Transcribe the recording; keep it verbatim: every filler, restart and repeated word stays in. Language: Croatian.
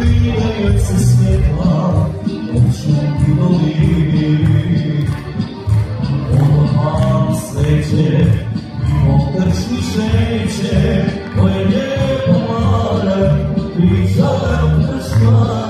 Ukidaju se svjetla noću u dolini. Odmah sveće i otrčni šeće, koje lijepo mare pričaju kršma.